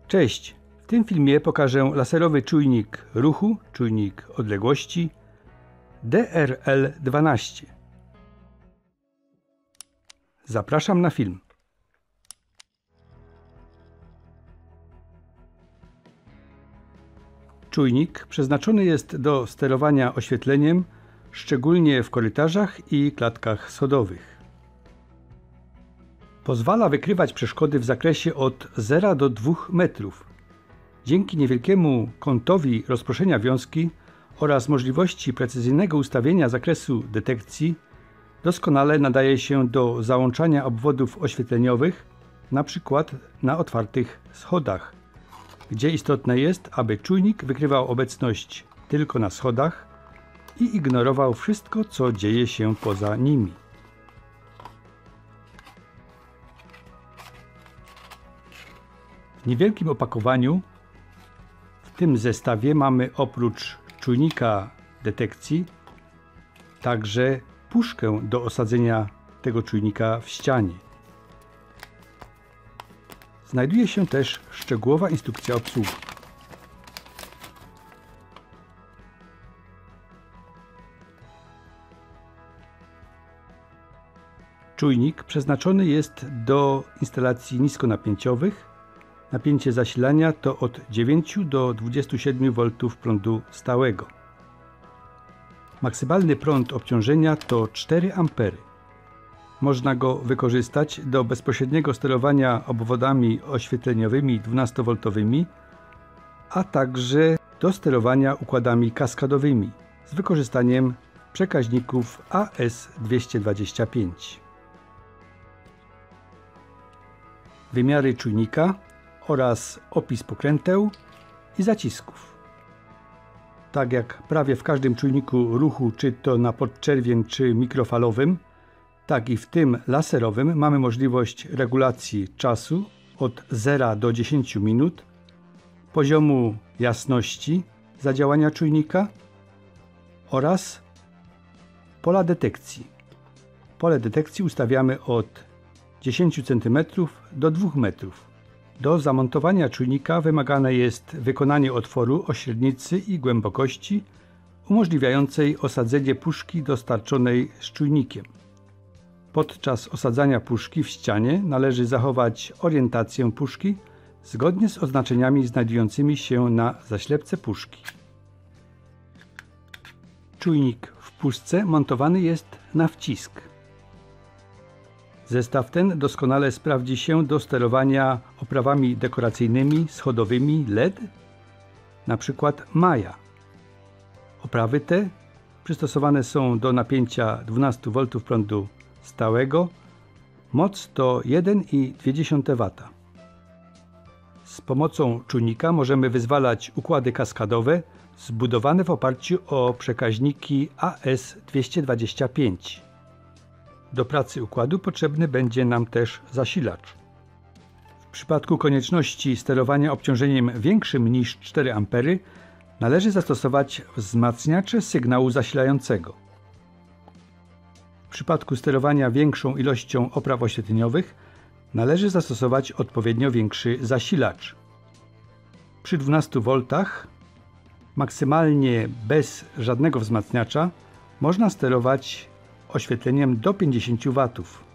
Cześć! W tym filmie pokażę laserowy czujnik ruchu, czujnik odległości DRL-12. Zapraszam na film. Czujnik przeznaczony jest do sterowania oświetleniem, szczególnie w korytarzach i klatkach schodowych. Pozwala wykrywać przeszkody w zakresie od 0 do 2 metrów. Dzięki niewielkiemu kątowi rozproszenia wiązki oraz możliwości precyzyjnego ustawienia zakresu detekcji doskonale nadaje się do załączania obwodów oświetleniowych, np. na otwartych schodach, gdzie istotne jest, aby czujnik wykrywał obecność tylko na schodach i ignorował wszystko, co dzieje się poza nimi. W niewielkim opakowaniu w tym zestawie mamy oprócz czujnika detekcji także puszkę do osadzenia tego czujnika w ścianie. Znajduje się też szczegółowa instrukcja obsługi. Czujnik przeznaczony jest do instalacji niskonapięciowych. Napięcie zasilania to od 9 do 27 V prądu stałego. Maksymalny prąd obciążenia to 4 A. Można go wykorzystać do bezpośredniego sterowania obwodami oświetleniowymi 12V, a także do sterowania układami kaskadowymi z wykorzystaniem przekaźników AS225. Wymiary czujnika oraz opis pokręteł i zacisków. Tak jak prawie w każdym czujniku ruchu, czy to na podczerwień, czy mikrofalowym, tak i w tym laserowym mamy możliwość regulacji czasu od 0 do 10 minut, poziomu jasności zadziałania czujnika oraz pola detekcji. Pole detekcji ustawiamy od 10 cm do 2 metrów. Do zamontowania czujnika wymagane jest wykonanie otworu o średnicy i głębokości umożliwiającej osadzenie puszki dostarczonej z czujnikiem. Podczas osadzania puszki w ścianie należy zachować orientację puszki zgodnie z oznaczeniami znajdującymi się na zaślepce puszki. Czujnik w puszce montowany jest na wcisk. Zestaw ten doskonale sprawdzi się do sterowania oprawami dekoracyjnymi schodowymi LED, np. Maja. Oprawy te przystosowane są do napięcia 12 V prądu stałego, moc to 1,2 W. Z pomocą czujnika możemy wyzwalać układy kaskadowe zbudowane w oparciu o przekaźniki AS225. Do pracy układu potrzebny będzie nam też zasilacz. W przypadku konieczności sterowania obciążeniem większym niż 4 A należy zastosować wzmacniacze sygnału zasilającego. W przypadku sterowania większą ilością opraw oświetleniowych należy zastosować odpowiednio większy zasilacz. Przy 12 V, maksymalnie bez żadnego wzmacniacza, można sterować oświetleniem do 50 W.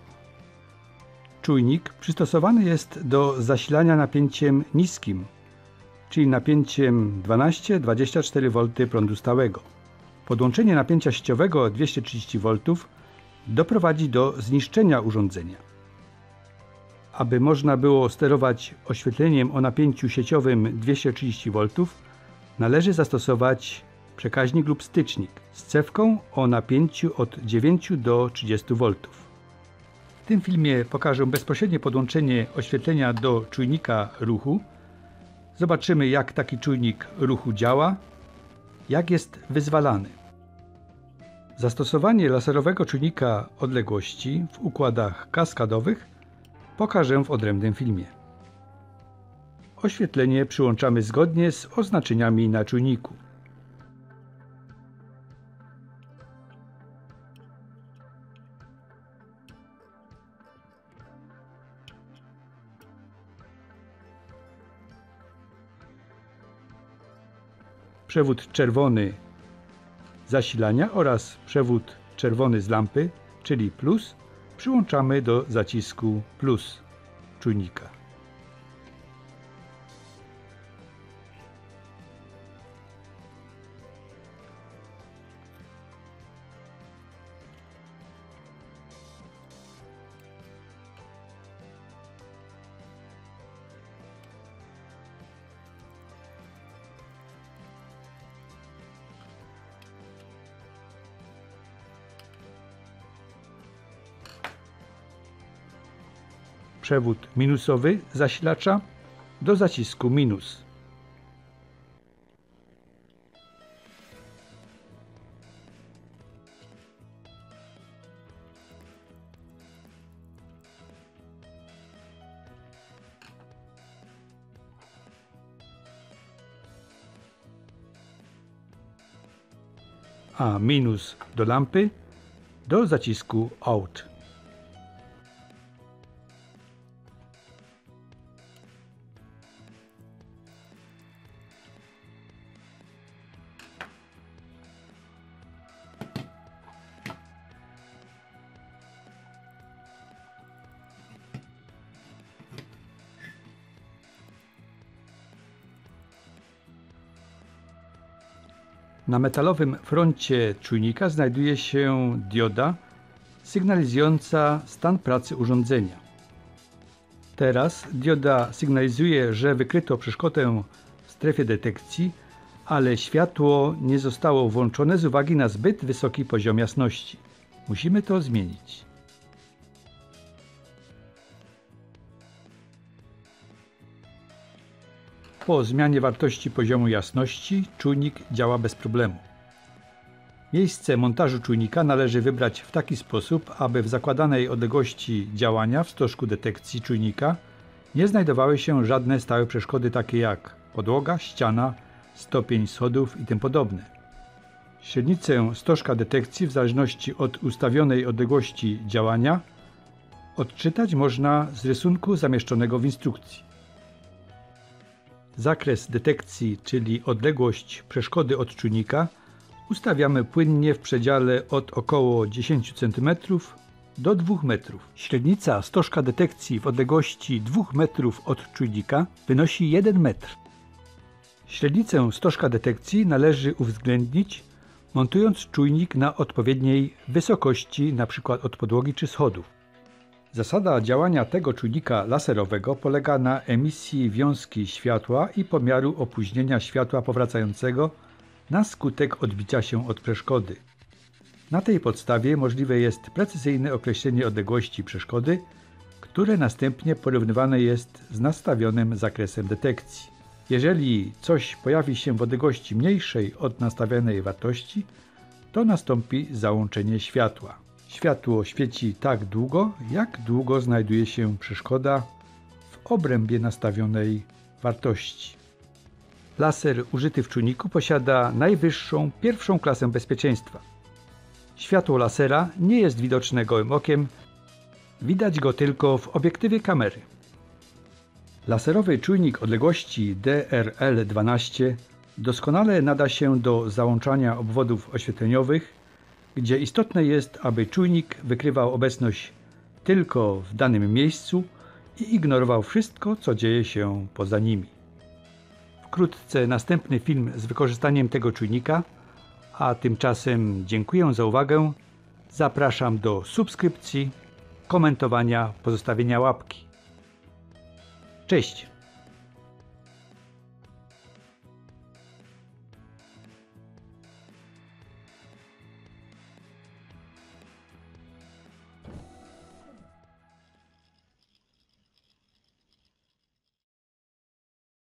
Czujnik przystosowany jest do zasilania napięciem niskim, czyli napięciem 12-24 V prądu stałego. Podłączenie napięcia sieciowego 230 V doprowadzi do zniszczenia urządzenia. Aby można było sterować oświetleniem o napięciu sieciowym 230 V, należy zastosować przekaźnik lub stycznik z cewką o napięciu od 9 do 30 V. W tym filmie pokażę bezpośrednie podłączenie oświetlenia do czujnika ruchu. Zobaczymy, jak taki czujnik ruchu działa, jak jest wyzwalany. Zastosowanie laserowego czujnika odległości w układach kaskadowych pokażę w odrębnym filmie. Oświetlenie przyłączamy zgodnie z oznaczeniami na czujniku. przewód czerwony zasilania oraz przewód czerwony z lampy, czyli plus, przyłączamy do zacisku plus czujnika. Przewód minusowy zasilacza do zacisku minus. A minus do lampy do zacisku out. Na metalowym froncie czujnika znajduje się dioda sygnalizująca stan pracy urządzenia. Teraz dioda sygnalizuje, że wykryto przeszkodę w strefie detekcji, ale światło nie zostało włączone z uwagi na zbyt wysoki poziom jasności. Musimy to zmienić. Po zmianie wartości poziomu jasności czujnik działa bez problemu. Miejsce montażu czujnika należy wybrać w taki sposób, aby w zakładanej odległości działania w stożku detekcji czujnika nie znajdowały się żadne stałe przeszkody takie jak podłoga, ściana, stopień schodów i tym podobne. Średnicę stożka detekcji w zależności od ustawionej odległości działania odczytać można z rysunku zamieszczonego w instrukcji. Zakres detekcji, czyli odległość przeszkody od czujnika, ustawiamy płynnie w przedziale od około 10 cm do 2 metrów. Średnica stożka detekcji w odległości 2 metrów od czujnika wynosi 1 metr. Średnicę stożka detekcji należy uwzględnić, montując czujnik na odpowiedniej wysokości, np. od podłogi czy schodów. Zasada działania tego czujnika laserowego polega na emisji wiązki światła i pomiaru opóźnienia światła powracającego na skutek odbicia się od przeszkody. Na tej podstawie możliwe jest precyzyjne określenie odległości przeszkody, które następnie porównywane jest z nastawionym zakresem detekcji. Jeżeli coś pojawi się w odległości mniejszej od nastawionej wartości, to nastąpi załączenie światła. Światło świeci tak długo, jak długo znajduje się przeszkoda w obrębie nastawionej wartości. Laser użyty w czujniku posiada najwyższą, pierwszą klasę bezpieczeństwa. Światło lasera nie jest widoczne gołym okiem, widać go tylko w obiektywie kamery. Laserowy czujnik odległości DRL-12 doskonale nada się do załączania obwodów oświetleniowych, gdzie istotne jest, aby czujnik wykrywał obecność tylko w danym miejscu i ignorował wszystko, co dzieje się poza nimi. Wkrótce następny film z wykorzystaniem tego czujnika, a tymczasem dziękuję za uwagę. Zapraszam do subskrypcji, komentowania, pozostawienia łapki. Cześć!